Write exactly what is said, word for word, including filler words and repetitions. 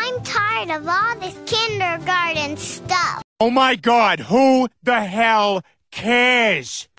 I'm tired of all this kindergarten stuff. Oh my God, who the hell cares?